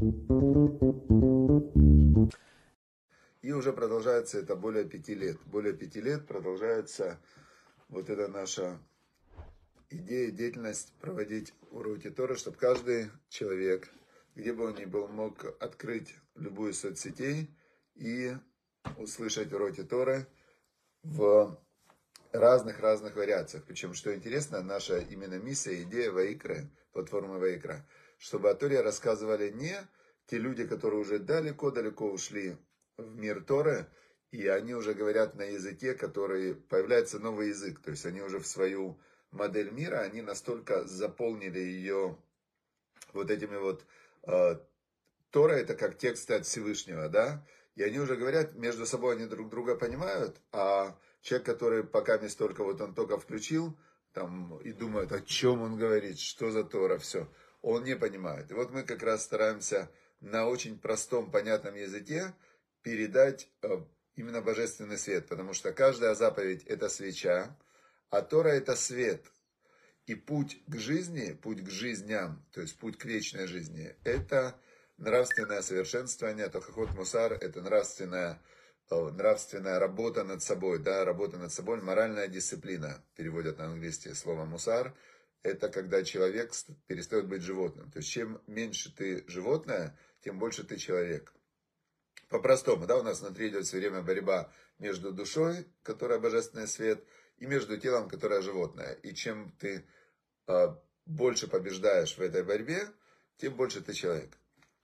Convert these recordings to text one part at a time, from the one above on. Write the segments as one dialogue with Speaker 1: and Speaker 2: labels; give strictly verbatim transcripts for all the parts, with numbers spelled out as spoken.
Speaker 1: И уже продолжается это более пяти лет. Более пяти лет продолжается вот эта наша идея, деятельность проводить уроки Торы, чтобы каждый человек, где бы он ни был, мог открыть любую соцсетей и услышать уроки Торы в разных-разных вариациях. Причем, что интересно, наша именно миссия, идея Ваикры, платформы Ваикра, чтобы о Торе рассказывали не те люди, которые уже далеко-далеко ушли в мир Торы, и они уже говорят на языке, который появляется новый язык, то есть они уже в свою модель мира, они настолько заполнили ее вот этими вот, э, Тора это как тексты от Всевышнего, да, и они уже говорят, между собой они друг друга понимают, а человек, который пока не столько, вот он только включил, там, и думает, о чем он говорит, что за Тора, все, он не понимает. И вот мы как раз стараемся на очень простом, понятном языке передать э, именно божественный свет, потому что каждая заповедь это свеча, а Тора это свет. И путь к жизни, путь к жизням, то есть путь к вечной жизни, это нравственное совершенствование, тохахот мусар, это нравственная, нравственная работа над собой, да, работа над собой, моральная дисциплина, переводят на английский слово мусар, это когда человек перестает быть животным. То есть чем меньше ты животное, тем больше ты человек. По-простому, да, у нас внутри идет все время борьба между душой, которая божественный свет, и между телом, которое животное. И чем ты э, больше побеждаешь в этой борьбе, тем больше ты человек.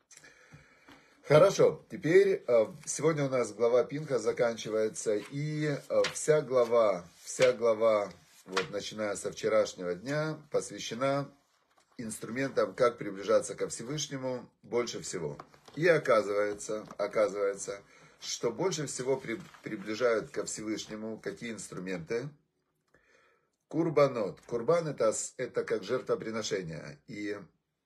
Speaker 1: Хорошо, теперь э, сегодня у нас глава Пинха заканчивается, и э, вся глава, вся глава, вот начиная со вчерашнего дня, посвящена инструментам, как приближаться ко Всевышнему больше всего. И оказывается, оказывается, что больше всего при, приближают ко Всевышнему какие инструменты? Курбанот. Курбан это, это как жертвоприношение. И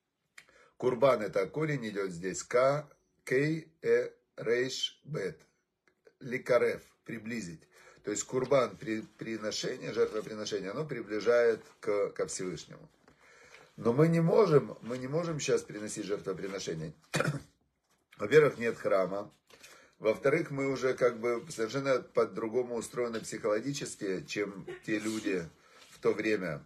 Speaker 1: курбан это корень идет здесь к, кей, э, рейш, бет. Ликарев, приблизить. То есть курбан, при, приношение, жертвоприношение, оно приближает к, ко Всевышнему. Но мы не можем, мы не можем сейчас приносить жертвоприношение. Во-первых, нет храма. Во-вторых, мы уже как бы совершенно по-другому устроены психологически, чем те люди в то время.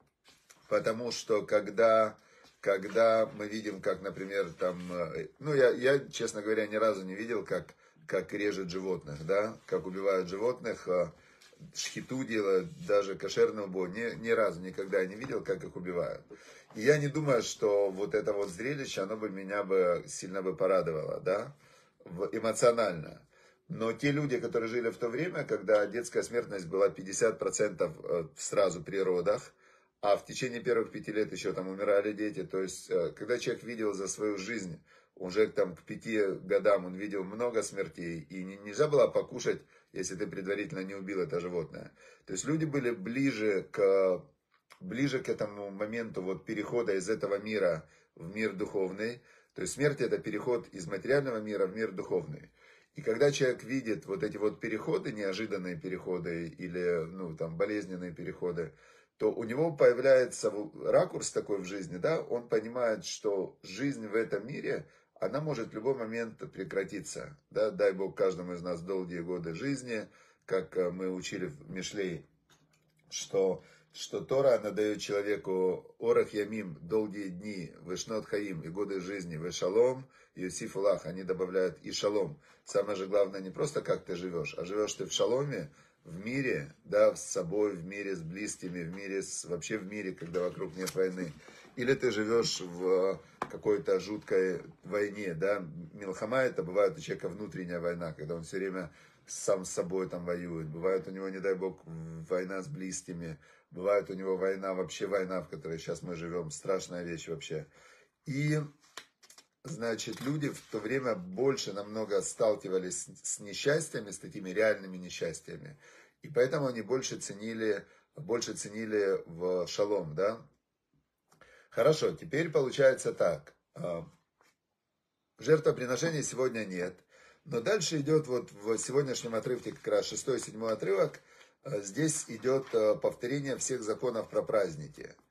Speaker 1: Потому что когда, когда мы видим, как, например, там, ну, я, я, честно говоря, ни разу не видел, как, как режут животных, да, как убивают животных, шхиту делают, даже кошерный убой, ни, ни разу никогда не видел, как их убивают. И я не думаю, что вот это вот зрелище, оно бы меня бы сильно бы порадовало, да, эмоционально. Но те люди, которые жили в то время, когда детская смертность была пятьдесят процентов сразу при родах, а в течение первых пяти лет еще там умирали дети, то есть когда человек видел за свою жизнь, уже там к пяти годам он видел много смертей, и нельзя было покушать, если ты предварительно не убил это животное. То есть люди были ближе к, ближе к этому моменту вот перехода из этого мира в мир духовный. То есть смерть это переход из материального мира в мир духовный. И когда человек видит вот эти вот переходы, неожиданные переходы или ну, там, болезненные переходы, то у него появляется ракурс такой в жизни, да, он понимает, что жизнь в этом мире, она может в любой момент прекратиться. Да? Дай Бог каждому из нас долгие годы жизни, как мы учили в Мишлей, что, что Тора, она дает человеку орах ямим, долгие дни, вешнот хаим, и годы жизни, вешалом, юсиф улах, они добавляют и шалом. Самое же главное не просто как ты живешь, а живешь ты в шаломе, в мире, да, с собой, в мире с близкими, в мире с, вообще в мире, когда вокруг нет войны. Или ты живешь в какой-то жуткой войне, да. Милхама это бывает у человека внутренняя война, когда он все время сам с собой там воюет. Бывает у него, не дай бог, война с близкими. Бывает у него война, вообще война, в которой сейчас мы живем. Страшная вещь вообще. И, значит, люди в то время больше намного сталкивались с несчастьями, с такими реальными несчастьями. И поэтому они больше ценили, больше ценили в шалом, да. Хорошо, теперь получается так. Жертвоприношения сегодня нет. Но дальше идет вот в сегодняшнем отрывке как раз шестой и седьмой отрывок. Здесь идет повторение всех законов про праздники.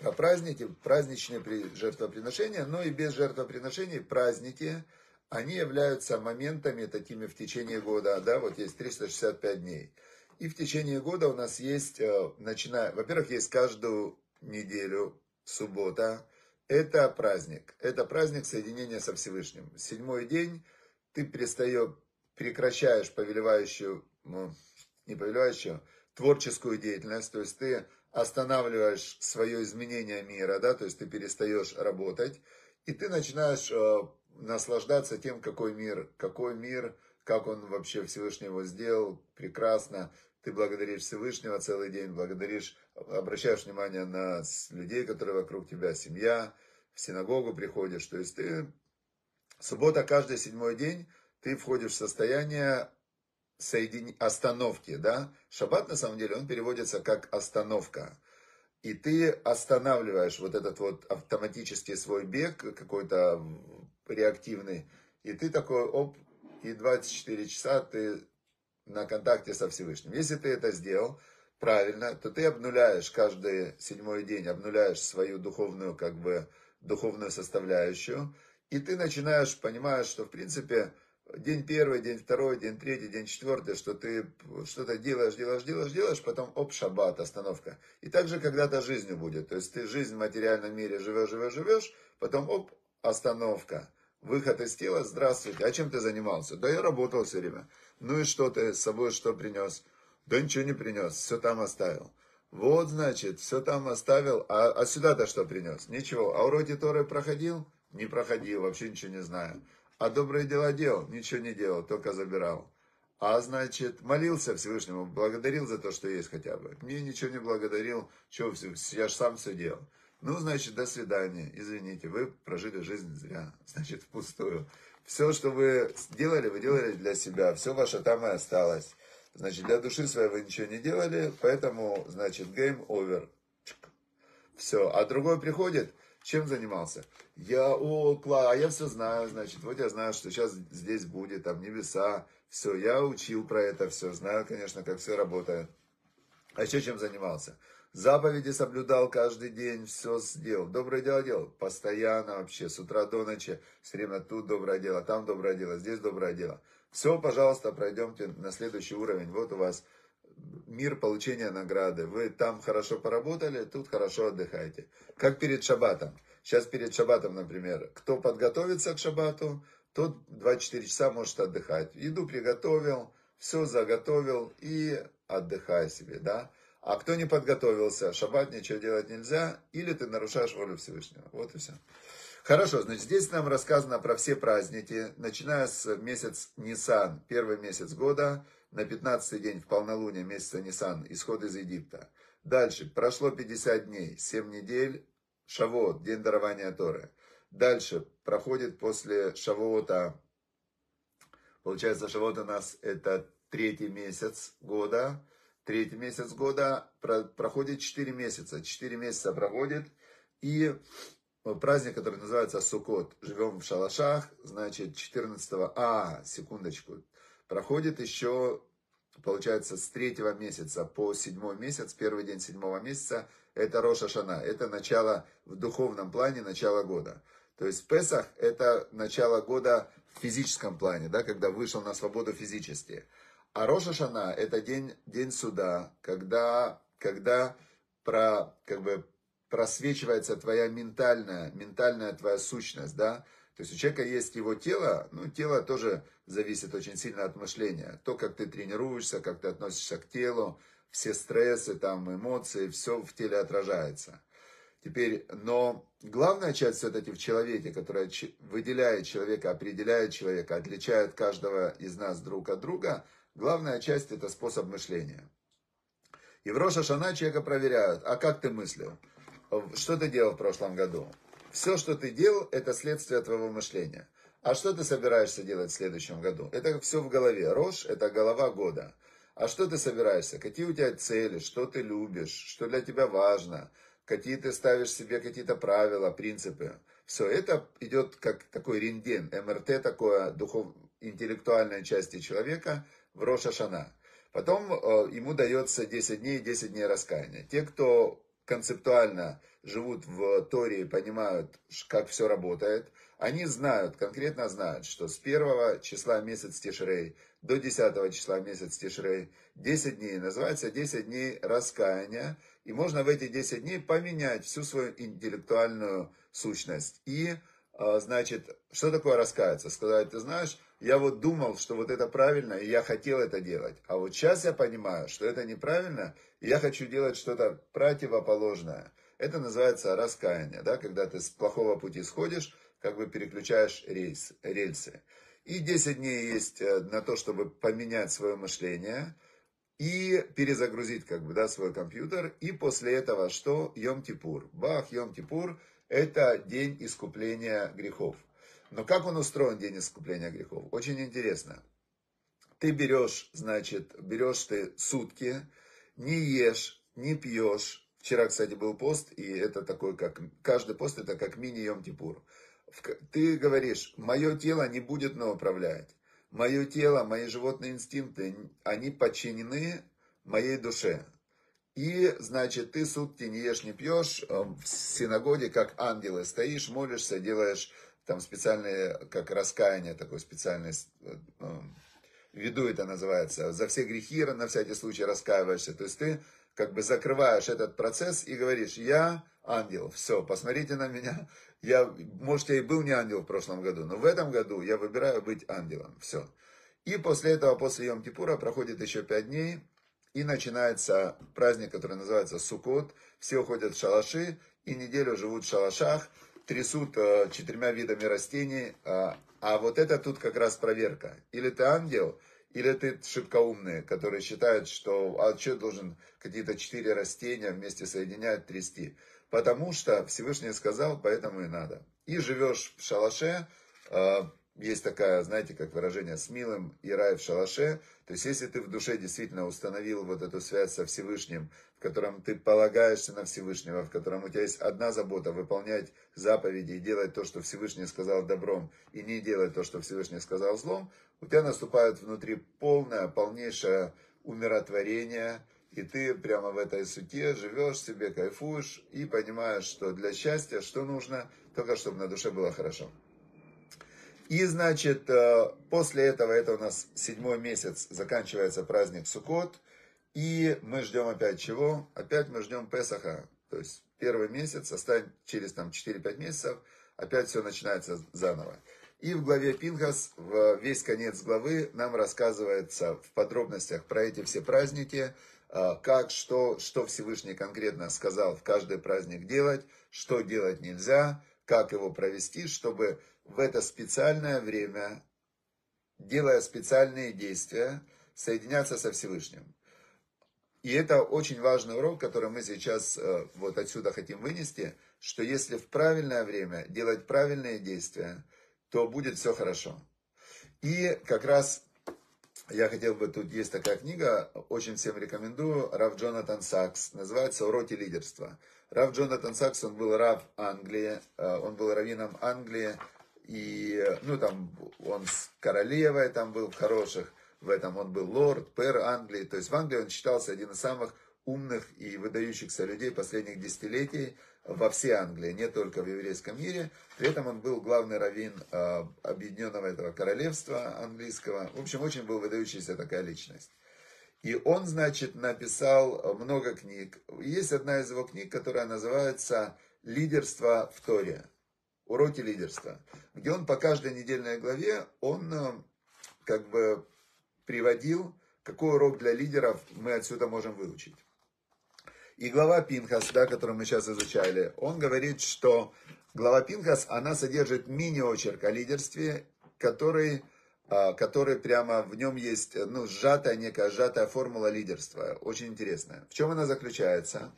Speaker 1: про праздники, праздничные жертвоприношения, но и без жертвоприношений праздники, они являются моментами такими в течение года, да, вот есть триста шестьдесят пять дней. И в течение года у нас есть, начиная, во-первых, есть каждую неделю, суббота, это праздник, это праздник соединения со Всевышним. Седьмой день ты перестаешь, прекращаешь повелевающую, ну, не повелевающую, творческую деятельность, то есть ты останавливаешь свое изменение мира, да, то есть ты перестаешь работать, и ты начинаешь э, наслаждаться тем, какой мир, какой мир, как он вообще Всевышний его сделал, прекрасно. Ты благодаришь Всевышнего целый день, благодаришь, обращаешь внимание на людей, которые вокруг тебя, семья, в синагогу приходишь, то есть ты, суббота, каждый седьмой день, ты входишь в состояние соедин... остановки, да, шаббат на самом деле, он переводится как остановка, и ты останавливаешь вот этот вот автоматический свой бег, какой-то реактивный, и ты такой, оп, и двадцать четыре часа ты на контакте со Всевышним. Если ты это сделал правильно, то ты обнуляешь каждый седьмой день, обнуляешь свою духовную, как бы, духовную составляющую, и ты начинаешь, понимаешь, что в принципе день первый, день второй, день третий, день четвертый, что ты что-то делаешь, делаешь, делаешь, делаешь, потом оп, шаббат, остановка. И так же когда-то жизнью будет. То есть ты жизнь в материальном мире живешь, живешь, живешь, потом оп, остановка. Выход из тела, здравствуйте, а чем ты занимался? Да я работал все время. Ну и что ты с собой что принес? Да ничего не принес, все там оставил. Вот, значит, все там оставил, а, а сюда-то что принес? Ничего. А уроки Торы проходил? Не проходил, вообще ничего не знаю. А добрые дела делал? Ничего не делал, только забирал. А значит, молился Всевышнему, благодарил за то, что есть хотя бы. Мне ничего не благодарил, что, я же сам все делал. Ну, значит, до свидания, извините, вы прожили жизнь зря, значит, впустую. Все, что вы делали, вы делали для себя, все ваше там и осталось. Значит, для души своей вы ничего не делали, поэтому, значит, game over. Все, а другой приходит, чем занимался? Я, о, класс, а я все знаю, значит, вот я знаю, что сейчас здесь будет, там, небеса, все, я учил про это все, знаю, конечно, как все работает. А еще чем занимался? Заповеди соблюдал каждый день, все сделал. Доброе дело делал. Постоянно вообще, с утра до ночи. Все время тут доброе дело, там доброе дело, здесь доброе дело. Все, пожалуйста, пройдемте на следующий уровень. Вот у вас мир получения награды. Вы там хорошо поработали, тут хорошо отдыхаете. Как перед шаббатом. Сейчас перед шаббатом, например, кто подготовится к шаббату, тот двадцать четыре часа может отдыхать. Еду приготовил, все заготовил и отдыхай себе, да. А кто не подготовился, шаббат ничего делать нельзя, или ты нарушаешь волю Всевышнего. Вот и все. Хорошо, значит, здесь нам рассказано про все праздники, начиная с месяца Нисан, первый месяц года, на пятнадцатый день в полнолуние месяца Нисан, исход из Египта. Дальше, прошло пятьдесят дней, семь недель, Шавуот, день дарования Торы. Дальше, проходит после Шавуота, получается, Шавуот у нас это третий месяц года. Третий месяц года проходит четыре месяца. четыре месяца проходит. И праздник, который называется Суккот. Живем в шалашах. Значит, четырнадцатого... А, секундочку. Проходит еще, получается, с третьего месяца по седьмой месяц. Первый день седьмого месяца. Это Рош ха-Шана. Это начало в духовном плане, начало года. То есть Песах это начало года в физическом плане, да, когда вышел на свободу физически. А Рош ха-Шана это день, день суда, когда, когда про, как бы, просвечивается твоя ментальная, ментальная твоя сущность, да. То есть у человека есть его тело, ну, тело тоже зависит очень сильно от мышления. То, как ты тренируешься, как ты относишься к телу, все стрессы, там, эмоции, все в теле отражается. Теперь, но главная часть все-таки в человеке, которая выделяет человека, определяет человека, отличает каждого из нас друг от друга, главная часть это способ мышления. И в Рош ха-Шана человека проверяют, а как ты мыслил? Что ты делал в прошлом году? Все, что ты делал, это следствие твоего мышления. А что ты собираешься делать в следующем году? Это все в голове. Рош это голова года. А что ты собираешься? Какие у тебя цели? Что ты любишь? Что для тебя важно? Какие ты ставишь себе какие-то правила, принципы. Все это идет как такой рентген, эм эр тэ, такое духов, интеллектуальной части человека в Рош ха-Шана. Потом э, ему дается десять дней, десять дней раскаяния. Те, кто концептуально живут в Торе и понимают, как все работает, они знают, конкретно знают, что с первого числа месяц Тишрей до десятого числа месяц Тишрей десять дней называется десять дней раскаяния, и можно в эти десять дней поменять всю свою интеллектуальную сущность. И, значит, что такое раскаяться? Сказать, ты знаешь, я вот думал, что вот это правильно, и я хотел это делать. А вот сейчас я понимаю, что это неправильно, и я хочу делать что-то противоположное. Это называется раскаяние, да, когда ты с плохого пути сходишь, как бы переключаешь рейс, рельсы. И десять дней есть на то, чтобы поменять свое мышление и перезагрузить, как бы, да, свой компьютер. И после этого что? Йом-Кипур. Бах, Йом-Кипур – это день искупления грехов. Но как он устроен, день искупления грехов? Очень интересно. Ты берешь, значит, берешь ты сутки, не ешь, не пьешь. Вчера, кстати, был пост, и это такой, как, каждый пост это как мини-Йом-Кипур. Ты говоришь, мое тело не будет мной управлять. Мое тело, мои животные инстинкты, они подчинены моей душе. И, значит, ты сутки не ешь, не пьешь, в синагоге, как ангелы, стоишь, молишься, делаешь там специальное, как раскаяние, такое специальное, виду это называется, за все грехи на всякий случай раскаиваешься. То есть ты как бы закрываешь этот процесс и говоришь, я ангел, все, посмотрите на меня. Я, может, я и был не ангел в прошлом году, но в этом году я выбираю быть ангелом, все. И после этого, после Йом-Кипура проходит еще пять дней, и начинается праздник, который называется Суккот. Все уходят в шалаши, и неделю живут в шалашах, трясут э, четырьмя видами растений. Э, а вот это тут как раз проверка. Или ты ангел, или ты шибко умный, который считает, что а что должен какие-то четыре растения вместе соединять, трясти. Потому что Всевышний сказал, поэтому и надо. И живешь в шалаше. Э, Есть такая, знаете, как выражение, с милым и рай в шалаше. То есть, если ты в душе действительно установил вот эту связь со Всевышним, в котором ты полагаешься на Всевышнего, в котором у тебя есть одна забота, выполнять заповеди и делать то, что Всевышний сказал добром, и не делать то, что Всевышний сказал злом, у тебя наступает внутри полное, полнейшее умиротворение, и ты прямо в этой суте живешь себе, кайфуешь, и понимаешь, что для счастья что нужно, только чтобы на душе было хорошо. И, значит, после этого, это у нас седьмой месяц, заканчивается праздник Суккот, и мы ждем опять чего? Опять мы ждем Песаха, то есть первый месяц, оставим через там четыре-пять месяцев, опять все начинается заново. И в главе Пинхас, в весь конец главы, нам рассказывается в подробностях про эти все праздники, как, что, что Всевышний конкретно сказал в каждый праздник делать, что делать нельзя, как его провести, чтобы в это специальное время, делая специальные действия, соединяться со Всевышним. И это очень важный урок, который мы сейчас вот отсюда хотим вынести, что если в правильное время делать правильные действия, то будет все хорошо. И как раз я хотел бы, тут есть такая книга, очень всем рекомендую, Рав Джонатан Сакс, называется «Уроки лидерства». Рав Джонатан Сакс, он был рав Англии, он был раввином Англии, и, ну, там, он с королевой там был в хороших, в этом он был лорд, пэр Англии, то есть в Англии он считался один из самых умных и выдающихся людей последних десятилетий во всей Англии, не только в еврейском мире. При этом он был главный раввин э, объединенного этого королевства английского. В общем, очень был выдающаяся такая личность. И он, значит, написал много книг. Есть одна из его книг, которая называется «Лидерство в Торе». Уроки лидерства. Где он по каждой недельной главе, он э, как бы приводил, какой урок для лидеров мы отсюда можем выучить. И глава Пинхас, да, которую мы сейчас изучали, он говорит, что глава Пинхас, она содержит мини-очерк о лидерстве, который, который прямо в нем есть, ну, сжатая, некая сжатая формула лидерства. Очень интересная. В чем она заключается?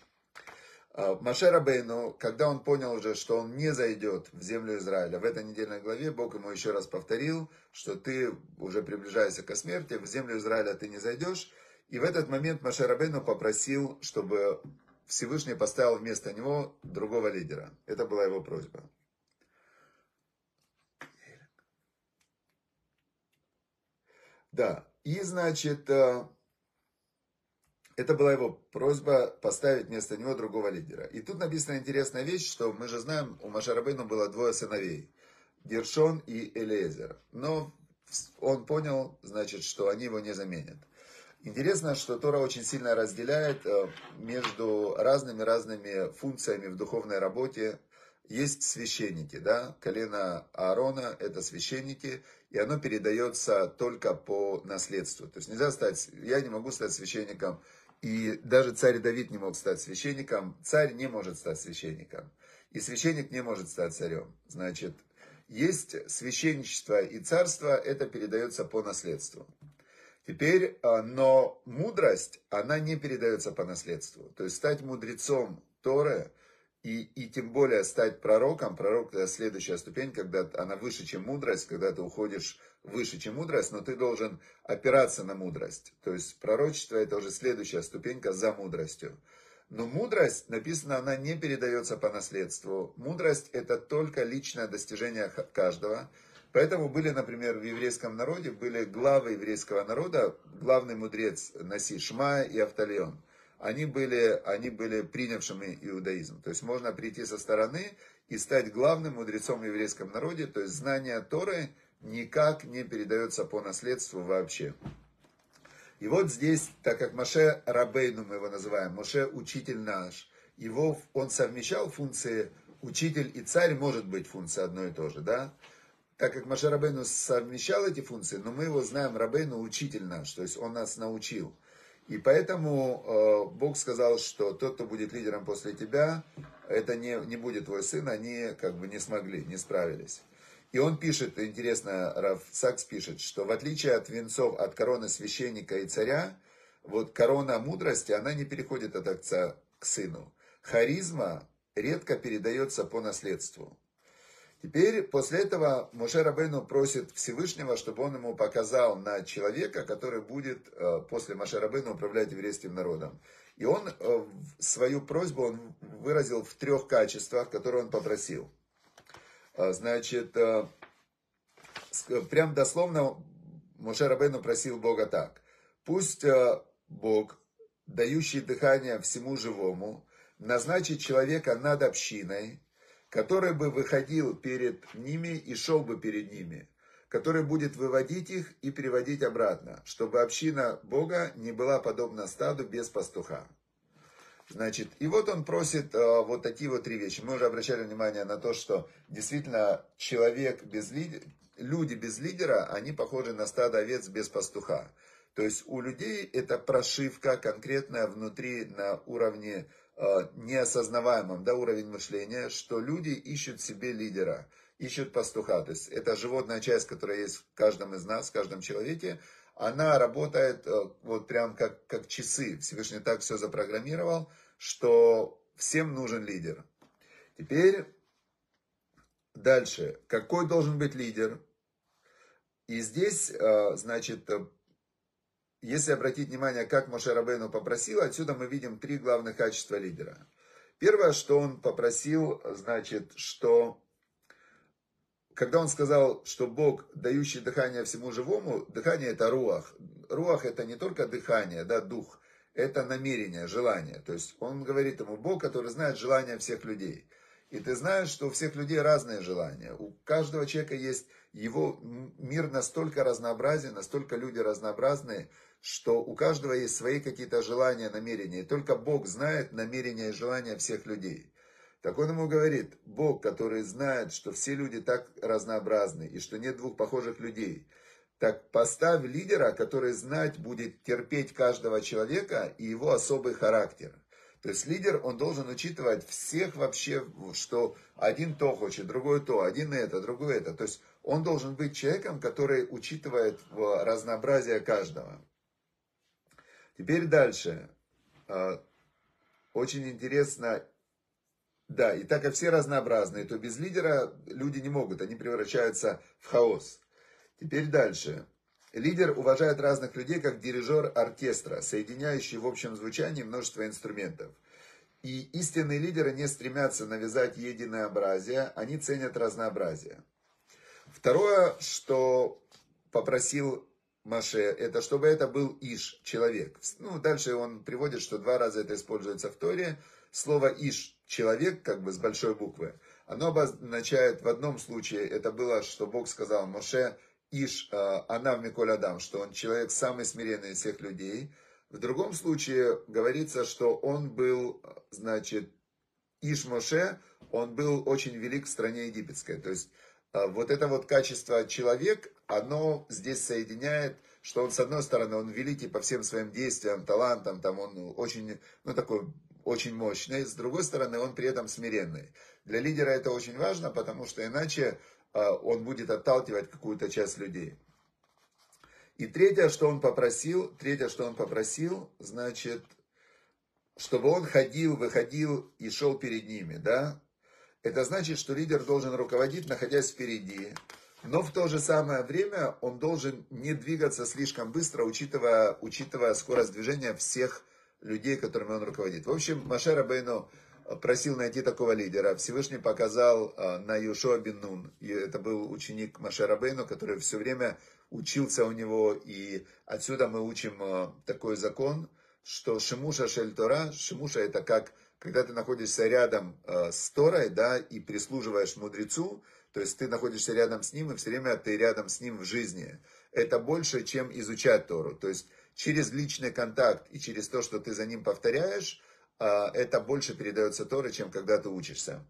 Speaker 1: Моше Рабейну, когда он понял уже, что он не зайдет в землю Израиля, в этой недельной главе Бог ему еще раз повторил, что ты уже приближаешься к смерти, в землю Израиля ты не зайдешь. И в этот момент Моше Рабейну попросил, чтобы Всевышний поставил вместо него другого лидера. Это была его просьба. Да, и значит, Это была его просьба поставить вместо него другого лидера. И тут написана интересная вещь, что мы же знаем, у Моше Рабейну было двое сыновей. Гершон и Элиэзер. Но он понял, значит, что они его не заменят. Интересно, что Тора очень сильно разделяет между разными-разными функциями в духовной работе. Есть священники, да, колено Аарона – это священники, и оно передается только по наследству. То есть нельзя стать, я не могу стать священником, и даже царь Давид не мог стать священником, царь не может стать священником, и священник не может стать царем. Значит, есть священничество и царство, это передается по наследству. Теперь, но мудрость, она не передается по наследству. То есть стать мудрецом Торы, и, и тем более стать пророком, пророк это следующая ступень, когда она выше, чем мудрость, когда ты уходишь выше, чем мудрость, но ты должен опираться на мудрость. То есть пророчество это уже следующая ступенька за мудростью. Но мудрость, написано, она не передается по наследству. Мудрость это только личное достижение каждого. Поэтому были, например, в еврейском народе, были главы еврейского народа, главный мудрец Наси Шмая и Авталион. Они были, они были принявшими иудаизм. То есть можно прийти со стороны и стать главным мудрецом в еврейском народе. То есть знание Торы никак не передается по наследству вообще. И вот здесь, так как Моше Рабейну мы его называем, Моше учитель наш, его, он совмещал функции учитель и царь, может быть функция одно и то же, да? Так как Моше Рабейну совмещал эти функции, но мы его знаем Рабейну учитель наш, то есть он нас научил. И поэтому э, Бог сказал, что тот, кто будет лидером после тебя, это не, не будет твой сын, они как бы не смогли, не справились. И он пишет, интересно, Рав Сакс пишет, что в отличие от венцов, от короны священника и царя, вот корона мудрости, она не переходит от отца к сыну. Харизма редко передается по наследству. Теперь, после этого, Моше Рабейну просит Всевышнего, чтобы он ему показал на человека, который будет после Моше Рабейну управлять еврейским народом. И он свою просьбу он выразил в трех качествах, которые он попросил. Значит, прям дословно Моше Рабейну просил Бога так. Пусть Бог, дающий дыхание всему живому, назначит человека над общиной, который бы выходил перед ними и шел бы перед ними, который будет выводить их и переводить обратно, чтобы община Бога не была подобна стаду без пастуха. Значит, и вот он просит э, вот такие вот три вещи. Мы уже обращали внимание на то, что действительно человек без лидера, люди без лидера, они похожи на стадо овец без пастуха. То есть у людей это прошивка конкретная внутри на уровне неосознаваемом, да, уровень мышления, что люди ищут себе лидера, ищут пастуха. То есть это животная часть, которая есть в каждом из нас, в каждом человеке, она работает вот прям как, как часы. Всевышний так все запрограммировал, что всем нужен лидер. Теперь дальше. Какой должен быть лидер? И здесь, значит, если обратить внимание, как Моше Рабейну попросил, отсюда мы видим три главных качества лидера. Первое, что он попросил, значит, что когда он сказал, что Бог, дающий дыхание всему живому, дыхание это руах. Руах это не только дыхание, да, дух, это намерение, желание. То есть он говорит ему, Бог, который знает желания всех людей. И ты знаешь, что у всех людей разные желания. У каждого человека есть его мир настолько разнообразен, настолько люди разнообразные, что у каждого есть свои какие-то желания, намерения. И только Бог знает намерения и желания всех людей. Так он ему говорит, Бог, который знает, что все люди так разнообразны, и что нет двух похожих людей, так поставь лидера, который знать будет терпеть каждого человека и его особый характер. То есть лидер, он должен учитывать всех вообще, что один то хочет, другой то, один это, другой это. То есть он должен быть человеком, который учитывает разнообразие каждого. Теперь дальше. Очень интересно, да, и так как все разнообразные, то без лидера люди не могут, они превращаются в хаос. Теперь дальше. Лидер уважает разных людей, как дирижер оркестра, соединяющий в общем звучании множество инструментов. И истинные лидеры не стремятся навязать единообразие, они ценят разнообразие. Второе, что попросил Маше, это чтобы это был Иш, человек. Ну, дальше он приводит, что два раза это используется в Торе. Слово Иш, человек, как бы с большой буквы, оно обозначает, в одном случае это было, что Бог сказал Моше, Иш, она в Миколь Адам, что он человек самый смиренный из всех людей. В другом случае говорится, что он был, значит, Иш Моше, он был очень велик в стране египетской. То есть вот это вот качество человек, оно здесь соединяет, что он с одной стороны, он великий по всем своим действиям, талантам, там он очень, ну такой очень мощный, с другой стороны, он при этом смиренный. Для лидера это очень важно, потому что иначе он будет отталкивать какую-то часть людей. И третье, что он попросил, третье, что он попросил, значит, чтобы он ходил, выходил и шел перед ними, да? Это значит, что лидер должен руководить, находясь впереди, но в то же самое время он должен не двигаться слишком быстро, учитывая, учитывая скорость движения всех людей, которыми он руководит. В общем, Моше Рабейну просил найти такого лидера. Всевышний показал на Йошуа бен Нун. И это был ученик Моше Рабейну, который все время учился у него. И отсюда мы учим такой закон, что Шимуша Шель Тора, Шимуша это как, когда ты находишься рядом с Торой, да, и прислуживаешь мудрецу, то есть ты находишься рядом с ним, и все время ты рядом с ним в жизни. Это больше, чем изучать Тору. То есть через личный контакт и через то, что ты за ним повторяешь, это больше передается Торе, чем когда ты учишься.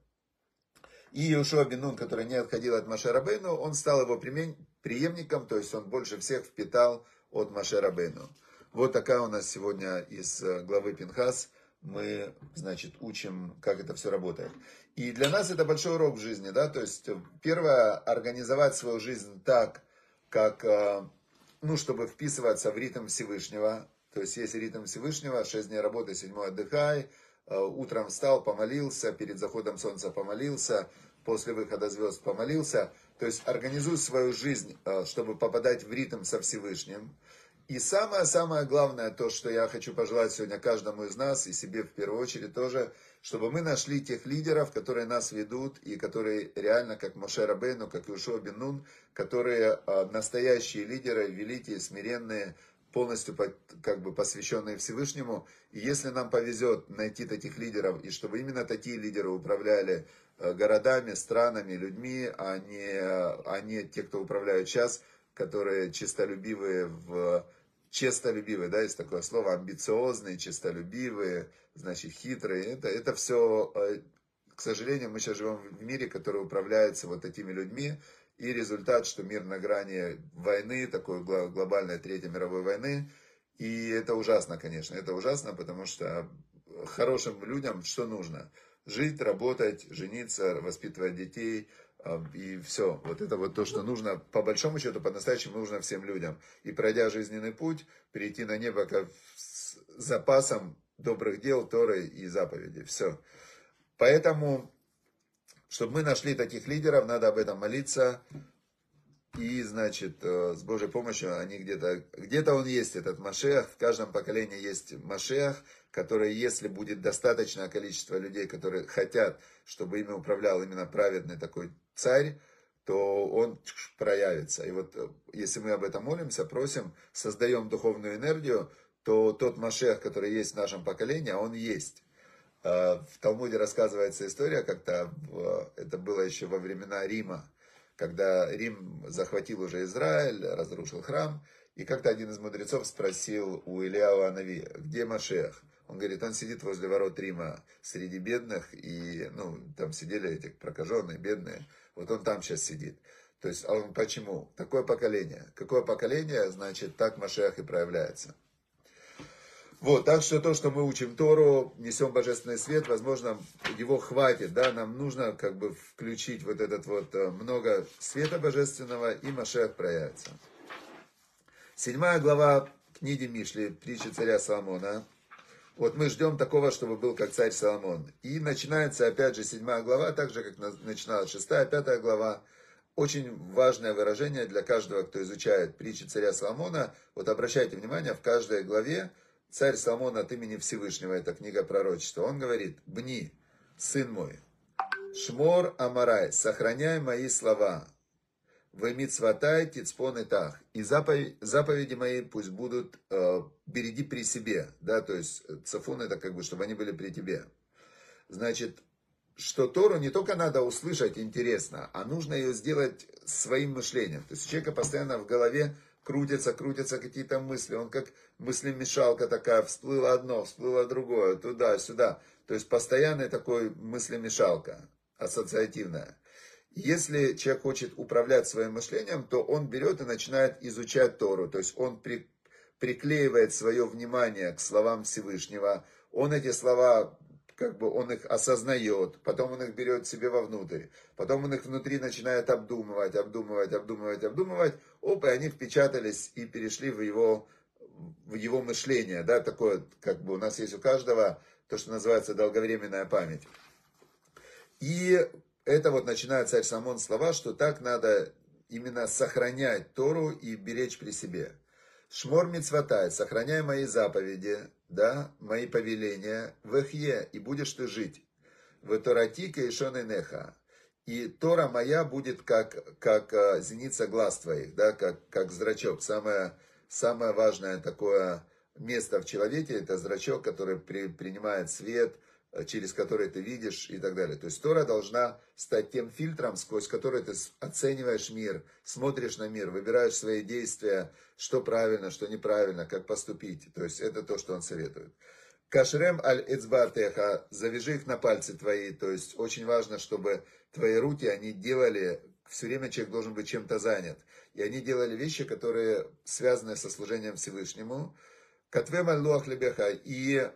Speaker 1: И Йошуа бен Нун, который не отходил от Моше Рабейну, он стал его преемником, то есть он больше всех впитал от Моше Рабейну. Вот такая у нас сегодня из главы Пинхас. Мы, значит, учим, как это все работает. И для нас это большой урок в жизни, да, то есть первое, организовать свою жизнь так, как, ну, чтобы вписываться в ритм Всевышнего. То есть есть ритм Всевышнего, шесть дней работы, седьмой отдыхай, утром встал, помолился, перед заходом солнца помолился, после выхода звезд помолился. То есть организуй свою жизнь, чтобы попадать в ритм со Всевышним. И самое-самое главное, то, что я хочу пожелать сегодня каждому из нас, и себе в первую очередь тоже, чтобы мы нашли тех лидеров, которые нас ведут, и которые реально, как Моше Рабейну, как Йошуа бен Нун, которые настоящие лидеры, великие, смиренные, полностью как бы посвященные Всевышнему. И если нам повезет найти таких лидеров, и чтобы именно такие лидеры управляли городами, странами, людьми, а не, а не те, кто управляют сейчас, которые честолюбивые, в, честолюбивые, да, есть такое слово, амбициозные, честолюбивые, значит, хитрые. Это, это все, к сожалению, мы сейчас живем в мире, который управляется вот такими людьми. И результат, что мир на грани войны, такой глобальной Третьей мировой войны. И это ужасно, конечно, это ужасно, потому что хорошим людям что нужно? Жить, работать, жениться, воспитывать детей. И все, вот это вот то, что нужно, по большому счету, по-настоящему нужно всем людям. И пройдя жизненный путь, перейти на небо как с запасом добрых дел, Торы и заповедей. Все. Поэтому, чтобы мы нашли таких лидеров, надо об этом молиться. И, значит, с Божьей помощью они где-то, где-то он есть, этот Машех. В каждом поколении есть Машех, который, если будет достаточное количество людей, которые хотят, чтобы ими управлял именно праведный такой царь, то он проявится. И вот если мы об этом молимся, просим, создаем духовную энергию, то тот Машех, который есть в нашем поколении, он есть. В Талмуде рассказывается история, как-то это было еще во времена Рима, когда Рим захватил уже Израиль, разрушил храм, и как-то один из мудрецов спросил у Илияу Анави, где Машех? Он говорит, он сидит возле ворот Рима среди бедных, и, ну, там сидели эти прокаженные, бедные, вот он там сейчас сидит. То есть, а он почему? Такое поколение. Какое поколение, значит, так Машех и проявляется. Вот, так что то, что мы учим Тору, несем божественный свет, возможно, его хватит, да, нам нужно как бы включить вот этот вот много света божественного, и Машех проявится. Седьмая глава книги Мишли, притчи царя Соломона. Вот мы ждем такого, чтобы был как царь Соломон. И начинается опять же седьмая глава, так же как начиналась шестая, пятая глава. Очень важное выражение для каждого, кто изучает притчи царя Соломона. Вот обращайте внимание, в каждой главе царь Соломон от имени Всевышнего, это книга пророчества, он говорит, Бни, сын мой, Шмор Амарай, сохраняй мои слова, Вемит сватай, тицпон и тах. И заповеди, заповеди мои пусть будут, э, береги при себе. Да, то есть цафун это как бы, чтобы они были при тебе. Значит, что Тору не только надо услышать интересно, а нужно ее сделать своим мышлением. То есть у человека постоянно в голове крутятся, крутятся какие-то мысли. Он как мыслемешалка такая, всплыло одно, всплыло другое, туда, сюда. То есть постоянный такой мыслемешалка, ассоциативная. Если человек хочет управлять своим мышлением, то он берет и начинает изучать Тору. То есть он при, приклеивает свое внимание к словам Всевышнего. Он эти слова, как бы он их осознает, потом он их берет себе вовнутрь. Потом он их внутри начинает обдумывать, обдумывать, обдумывать, обдумывать. Оп, и они впечатались и перешли в его, в его мышление. Да, такое, как бы у нас есть у каждого то, что называется долговременная память. И это вот начинает царь Соломон слова, что так надо именно сохранять Тору и беречь при себе. Шмор мицватай, сохраняй мои заповеди, да, мои повеления, вехье, и будешь ты жить. В торатика и шоненеха. И Тора моя будет как, как зеница глаз твоих, да, как, как зрачок. Самое, самое важное такое место в человеке, это зрачок, который при, принимает свет, через который ты видишь и так далее. То есть Тора должна стать тем фильтром, сквозь который ты оцениваешь мир, смотришь на мир, выбираешь свои действия, что правильно, что неправильно, как поступить. То есть это то, что он советует. Кашрем аль эцбартеха, завяжи их на пальцы твои. То есть очень важно, чтобы твои руки, они делали, все время человек должен быть чем-то занят. И они делали вещи, которые связаны со служением Всевышнему. Катвем аль луах лебеха, и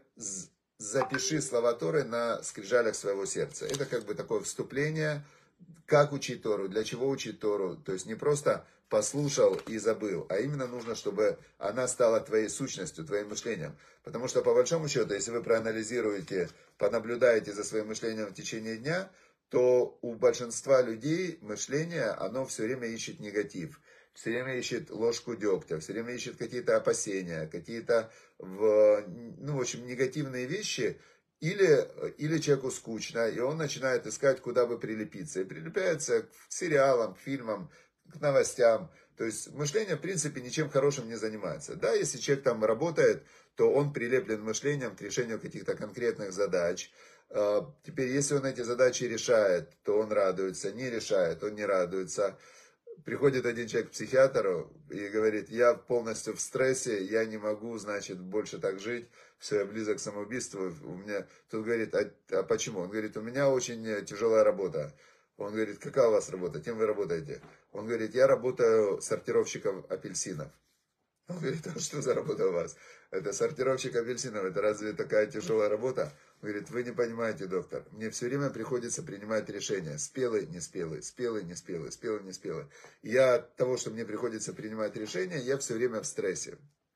Speaker 1: запиши слова Торы на скрижалях своего сердца. Это как бы такое вступление, как учить Тору, для чего учить Тору. То есть не просто послушал и забыл, а именно нужно, чтобы она стала твоей сущностью, твоим мышлением. Потому что по большому счету, если вы проанализируете, понаблюдаете за своим мышлением в течение дня, то у большинства людей мышление, оно все время ищет негатив. Все время ищет ложку дегтя, все время ищет какие-то опасения, какие-то, в, ну, в общем, негативные вещи. Или, или человеку скучно, и он начинает искать, куда бы прилепиться. И прилепляется к сериалам, к фильмам, к новостям. То есть мышление, в принципе, ничем хорошим не занимается. Да, если человек там работает, то он прилеплен мышлением к решению каких-то конкретных задач. Теперь, если он эти задачи решает, то он радуется, не решает, он не радуется. Приходит один человек к психиатру и говорит: я полностью в стрессе, я не могу, значит, больше так жить, все, я близок к самоубийству. У меня... Тут говорит: а, а почему? Он говорит: у меня очень тяжелая работа. Он говорит: какая у вас работа? Кем вы работаете? Он говорит: я работаю сортировщиком апельсинов. Он говорит: а что за работа у вас? Это сортировщик апельсинов, это разве такая тяжелая работа? Он говорит: вы не понимаете, доктор, мне все время приходится принимать решения, спелый, не спелый, спелый, не спелый, спелый, не спелый. И я от того, что мне приходится принимать решения, я все время в стрессе.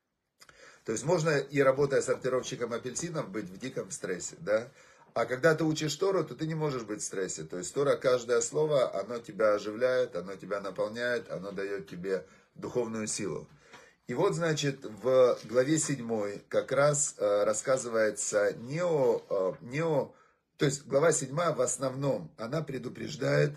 Speaker 1: То есть можно и работая сортировщиком апельсинов быть в диком стрессе, да? А когда ты учишь Тору, то ты не можешь быть в стрессе. То есть Тора, каждое слово, оно тебя оживляет, оно тебя наполняет, оно дает тебе духовную силу. И вот, значит, в главе седьмой как раз э, рассказывается не о, э, не о... То есть глава седьмая в основном, она предупреждает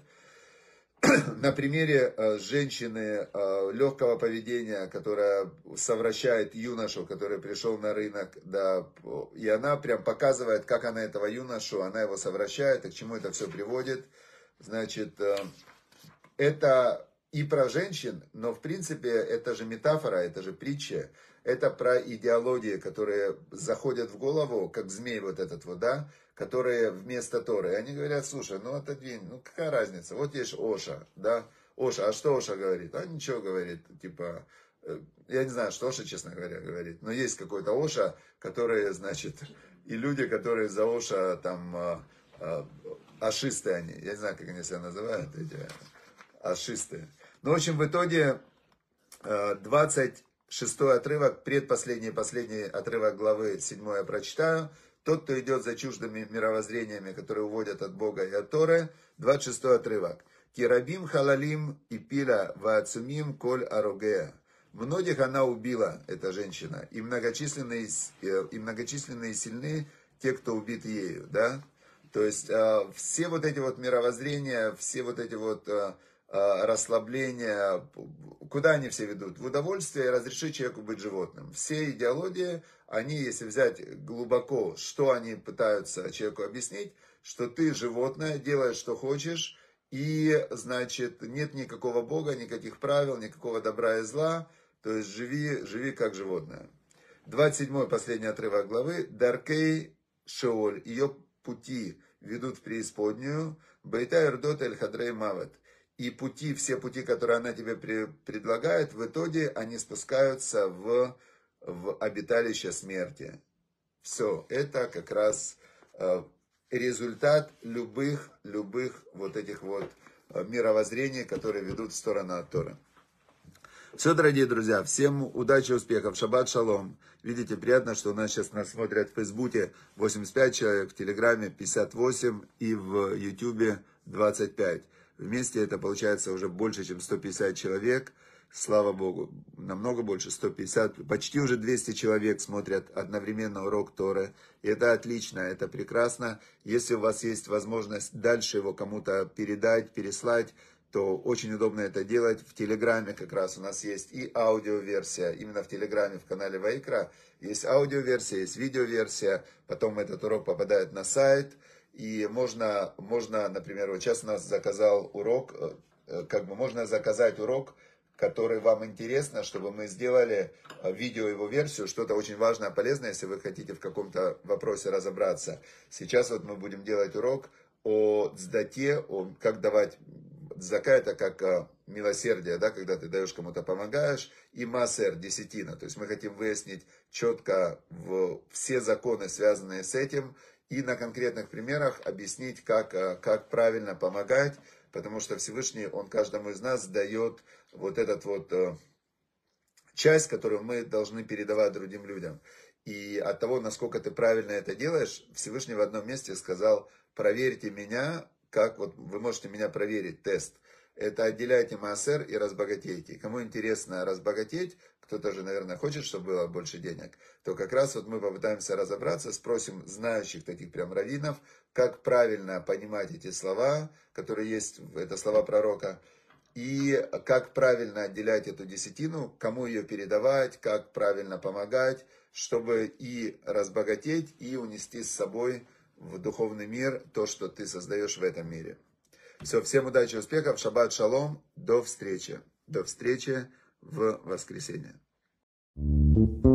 Speaker 1: на примере э, женщины э, легкого поведения, которая совращает юношу, который пришел на рынок, да, и она прям показывает, как она этого юношу, она его совращает, и к чему это все приводит. Значит, э, это... И про женщин, но в принципе это же метафора, это же притча, это про идеологии, которые заходят в голову, как змей вот этот вот, да, которые вместо Торы. И они говорят: слушай, ну отодвинь, ну какая разница, вот есть Оша, да, Оша, а что Оша говорит? А ничего говорит, типа, я не знаю, что Оша, честно говоря, говорит, но есть какой-то Оша, который, значит, и люди, которые за Оша там, ашисты они, я не знаю, как они себя называют, эти... ашисты. Ну, в общем, в итоге двадцать шестой отрывок, предпоследний, последний отрывок главы седьмой я прочитаю. Тот, кто идет за чуждыми мировоззрениями, которые уводят от Бога и от Торы. двадцать шестой отрывок. Кирабим халалим и пиля ваацумим коль арогея. Многих она убила, эта женщина, и многочисленные, и многочисленные сильны те, кто убит ею, да. То есть все вот эти вот мировоззрения, все вот эти вот расслабление. Куда они все ведут? В удовольствие разрешить человеку быть животным. Все идеологии, они, если взять глубоко, что они пытаются человеку объяснить, что ты животное, делаешь, что хочешь, и, значит, нет никакого Бога, никаких правил, никакого добра и зла, то есть живи, живи как животное. двадцать седьмой, последний отрывок главы. Даркей Шеоль, ее пути ведут в преисподнюю, Бейта Эрдот Эль Хадрей Мавет. И пути, все пути, которые она тебе предлагает, в итоге они спускаются в, в обиталище смерти. Все, это как раз э, результат любых, любых вот этих вот э, мировоззрений, которые ведут в сторону от Торы. Все, дорогие друзья, всем удачи, успехов, шаббат шалом. Видите, приятно, что у нас сейчас нас смотрят в Фейсбуке восемьдесят пять человек, в Телеграме пятьдесят восемь и в Ютубе двадцать пять. Вместе это получается уже больше, чем сто пятьдесят человек. Слава Богу, намного больше, сто пятьдесят, почти уже двести человек смотрят одновременно урок Торы. И это отлично, это прекрасно. Если у вас есть возможность дальше его кому-то передать, переслать, то очень удобно это делать. В Телеграме как раз у нас есть и аудиоверсия, именно в Телеграме, в канале Вайкра. Есть аудиоверсия, есть видеоверсия, потом этот урок попадает на сайт. И можно, можно, например, вот сейчас у нас заказал урок, как бы можно заказать урок, который вам интересно, чтобы мы сделали видео его версию, что-то очень важное, полезное, если вы хотите в каком-то вопросе разобраться. Сейчас вот мы будем делать урок о цдате, о как давать. Цдака это как милосердие, да, когда ты даешь кому-то, помогаешь, и массер, десятина. То есть мы хотим выяснить четко в, все законы, связанные с этим, и на конкретных примерах объяснить, как, как правильно помогать, потому что Всевышний, Он каждому из нас дает вот этот вот часть, которую мы должны передавать другим людям. И от того, насколько ты правильно это делаешь, Всевышний в одном месте сказал: проверьте меня, как вот вы можете меня проверить, тест. Это отделяйте маасер и разбогатейте. Кому интересно разбогатеть, кто-то же, наверное, хочет, чтобы было больше денег, то как раз вот мы попытаемся разобраться, спросим знающих таких прям раввинов, как правильно понимать эти слова, которые есть, это слова пророка, и как правильно отделять эту десятину, кому ее передавать, как правильно помогать, чтобы и разбогатеть, и унести с собой в духовный мир то, что ты создаешь в этом мире. Все, всем удачи, успехов, шаббат шалом, до встречи, до встречи в воскресенье.